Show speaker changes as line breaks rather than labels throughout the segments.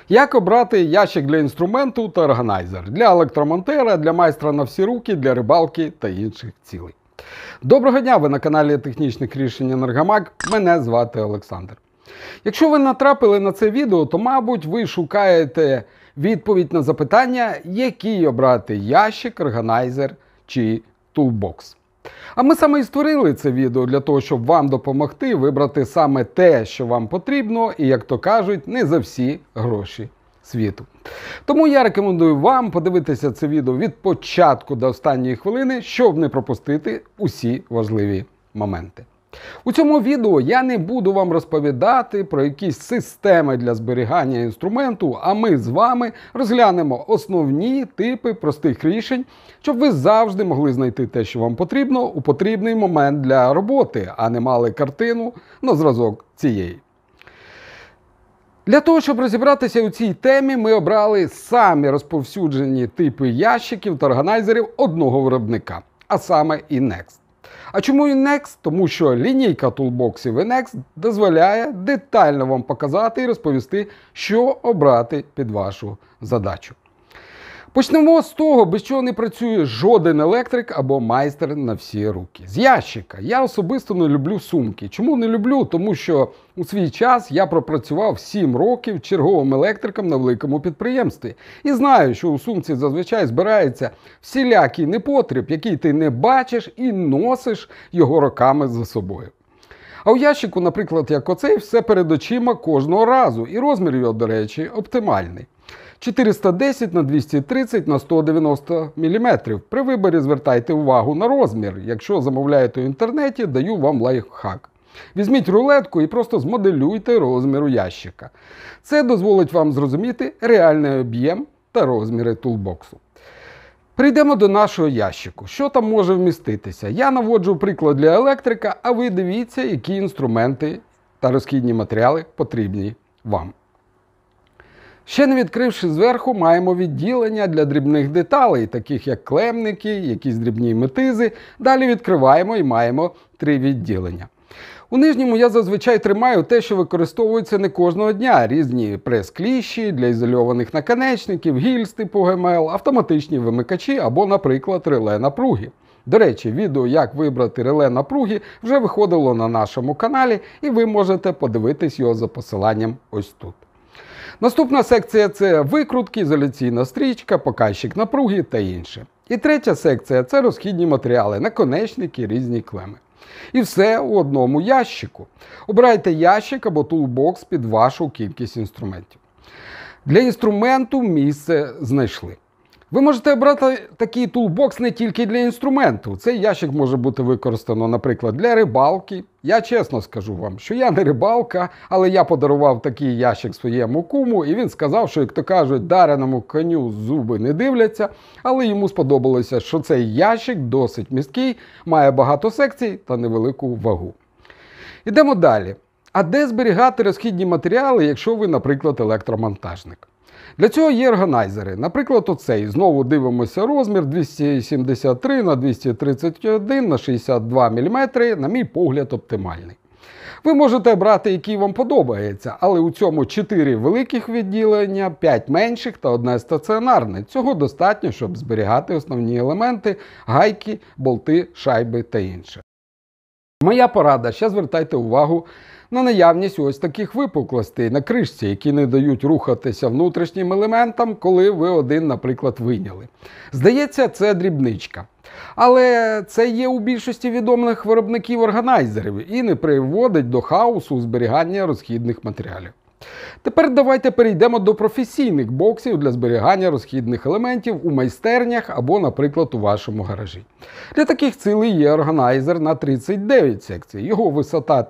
Як обрати ящик для інструменту та органайзер для електромонтера, для майстра на всі руки, для рибалки та інших цілей. Доброго дня! Ви на каналі технічних рішень Енергомаг. Мене звати Олександр. Якщо ви натрапили на це відео, то, мабуть, ви шукаєте відповідь на запитання, який обрати ящик, органайзер чи тулбокс. А ми саме і створили це відео для того, щоб вам допомогти вибрати саме те, що вам потрібно, і, як то кажуть, не за всі гроші світу. Тому я рекомендую вам подивитися це відео від початку до останньої хвилини, щоб не пропустити усі важливі моменти. У цьому відео я не буду вам розповідати про якісь системи для зберігання інструменту, а ми з вами розглянемо основні типи простих рішень, щоб ви завжди могли знайти те, що вам потрібно у потрібний момент для роботи, а не мали картину на зразок цієї. Для того, щоб розібратися у цій темі, ми обрали самі розповсюджені типи ящиків та органайзерів одного виробника, а саме Inext. А чому Inext? Тому що лінійка тулбоксів Inext дозволяє детально вам показати і розповісти, що обрати під вашу задачу. Почнемо з того, без чого не працює жоден електрик або майстер на всі руки. З ящика. Я особисто не люблю сумки. Чому не люблю? Тому що у свій час я пропрацював 7 років черговим електриком на великому підприємстві. І знаю, що у сумці зазвичай збирається всілякий непотріб, який ти не бачиш і носиш його роками за собою. А у ящику, наприклад, як оцей, все перед очима кожного разу. І розмір його, до речі, оптимальний. 410 на 230 на 190 мм. При виборі звертайте увагу на розмір. Якщо замовляєте в інтернеті, даю вам лайфхак. Візьміть рулетку і просто змоделюйте розмір ящика. Це дозволить вам зрозуміти реальний об'єм та розміри тулбоксу. Прийдемо до нашого ящику. Що там може вміститися? Я наводжу приклад для електрика, а ви дивіться, які інструменти та розхідні матеріали потрібні вам. Ще не відкривши зверху, маємо відділення для дрібних деталей, таких як клемники, якісь дрібні метизи. Далі відкриваємо і маємо 3 відділення. У нижньому я зазвичай тримаю те, що використовується не кожного дня. Різні прес-кліщі для ізольованих наконечників, гільз типу ГМЛ, автоматичні вимикачі або, наприклад, реле напруги. До речі, відео, як вибрати реле напруги, вже виходило на нашому каналі, і ви можете подивитись його за посиланням ось тут. Наступна секція – це викрутки, ізоляційна стрічка, показчик напруги та інше. І третя секція – це розхідні матеріали, наконечники, різні клеми. І все у одному ящику. Обирайте ящик або тулбокс під вашу кількість інструментів. Для інструменту місце знайшли. Ви можете обрати такий тулбокс не тільки для інструменту. Цей ящик може бути використано, наприклад, для рибалки. Я чесно скажу вам, що я не рибалка, але я подарував такий ящик своєму куму, і він сказав, що, як то кажуть, дареному коню зуби не дивляться, але йому сподобалося, що цей ящик досить місткий, має багато секцій та невелику вагу. Ідемо далі. А де зберігати розхідні матеріали, якщо ви, наприклад, електромонтажник? Для цього є органайзери. Наприклад, оцей. Знову дивимося розмір 273 на 231 на 62 мм, на мій погляд, оптимальний. Ви можете брати, який вам подобається, але у цьому 4 великих відділення, 5 менших та 1 стаціонарне. Цього достатньо, щоб зберігати основні елементи, гайки, болти, шайби та інше. Моя порада, ще звертайте увагу на наявність ось таких випуклостей на кришці, які не дають рухатися внутрішнім елементам, коли ви один, наприклад, вийняли. Здається, це дрібничка. Але це є у більшості відомих виробників органайзерів і не приводить до хаосу зберігання розхідних матеріалів. Тепер давайте перейдемо до професійних боксів для зберігання розхідних елементів у майстернях або, наприклад, у вашому гаражі. Для таких цілей є органайзер на 39 секцій. Його висота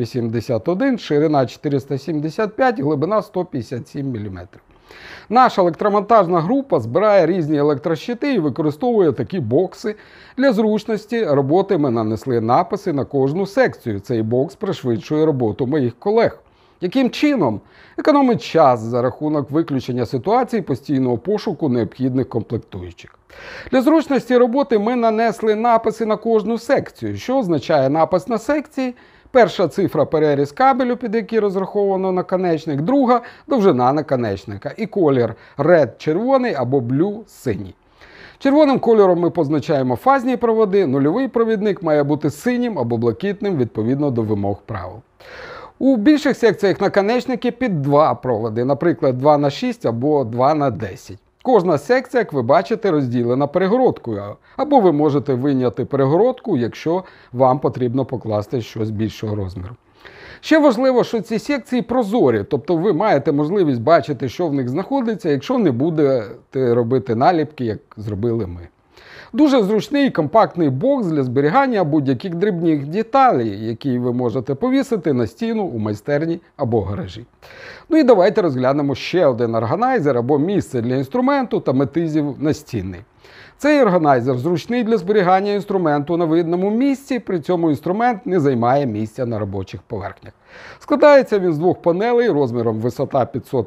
381, ширина 475, глибина 157 мм. Наша електромонтажна група збирає різні електрощити і використовує такі бокси. Для зручності роботи ми нанесли написи на кожну секцію. Цей бокс пришвидшує роботу моїх колег. Яким чином? Економить час за рахунок виключення ситуацій постійного пошуку необхідних комплектуючих. Для зручності роботи ми нанесли написи на кожну секцію. Що означає напис на секції? Перша цифра – переріз кабелю, під який розраховано наконечник, друга – довжина наконечника і колір Red – червоний або Blue – синій. Червоним кольором ми позначаємо фазні проводи, нульовий провідник має бути синім або блакитним відповідно до вимог правил. У більших секціях наконечники під два проводи, наприклад 2х6 або 2х10. Кожна секція, як ви бачите, розділена перегородкою, або ви можете вийняти перегородку, якщо вам потрібно покласти щось більшого розміру. Ще важливо, що ці секції прозорі, тобто ви маєте можливість бачити, що в них знаходиться, якщо не будете робити наліпки, як зробили ми. Дуже зручний і компактний бокс для зберігання будь-яких дрібних деталей, які ви можете повісити на стіну у майстерні або гаражі. Ну і давайте розглянемо ще один органайзер або місце для інструменту та метизів настінний. Цей органайзер зручний для зберігання інструменту на видному місці, при цьому інструмент не займає місця на робочих поверхнях. Складається він з двох панелей розміром висота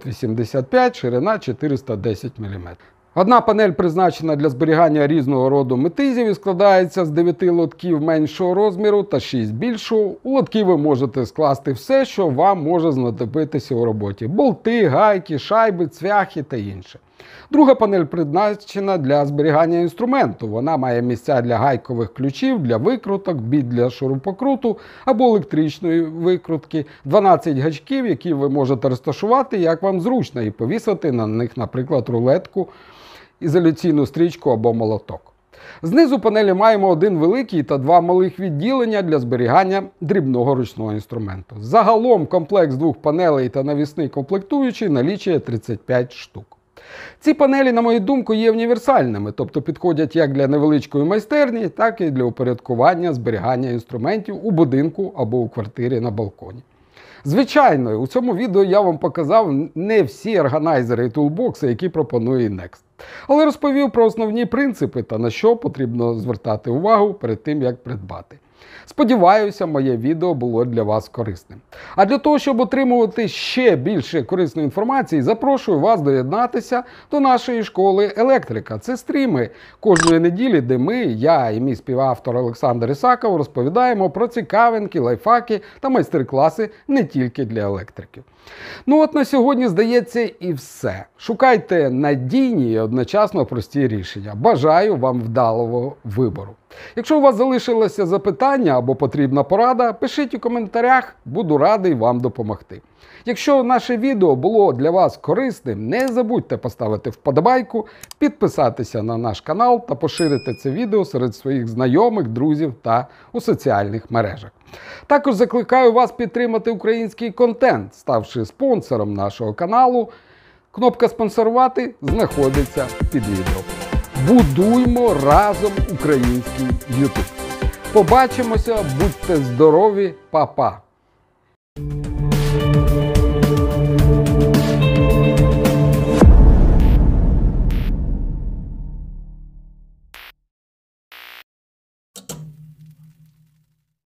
585, ширина 410 мм. Одна панель призначена для зберігання різного роду метизів і складається з 9 лотків меншого розміру та 6 більшого. У лотки ви можете скласти все, що вам може знадобитися у роботі. Болти, гайки, шайби, цвяхи та інше. Друга панель призначена для зберігання інструменту. Вона має місця для гайкових ключів, для викруток, біт для шурупокруту або електричної викрутки, 12 гачків, які ви можете розташувати, як вам зручно, і повісити на них, наприклад, рулетку, ізоляційну стрічку або молоток. Знизу панелі маємо один великий та два малих відділення для зберігання дрібного ручного інструменту. Загалом комплект з двох панелей та навісний комплектуючий налічує 35 штук. Ці панелі, на мою думку, є універсальними, тобто підходять як для невеличкої майстерні, так і для упорядкування зберігання інструментів у будинку або у квартирі на балконі. Звичайно, у цьому відео я вам показав не всі органайзери і тулбокси, які пропонує Next. Але розповів про основні принципи та на що потрібно звертати увагу перед тим, як придбати. Сподіваюся, моє відео було для вас корисним. А для того, щоб отримувати ще більше корисної інформації, запрошую вас доєднатися до нашої школи електрика. Це стріми кожної неділі, де ми, я і мій співавтор Олександр Ісаков, розповідаємо про цікавинки, лайфхаки та майстер-класи не тільки для електриків. Ну от на сьогодні, здається, і все. Шукайте надійні і одночасно прості рішення. Бажаю вам вдалого вибору. Якщо у вас залишилося запитання або потрібна порада, пишіть у коментарях, буду радий вам допомогти. Якщо наше відео було для вас корисним, не забудьте поставити вподобайку, підписатися на наш канал та поширити це відео серед своїх знайомих, друзів та у соціальних мережах. Також закликаю вас підтримати український контент, ставши спонсором нашого каналу. Кнопка «Спонсорувати» знаходиться під відео. Будуймо разом український YouTube. Побачимося, будьте здорові, па-па!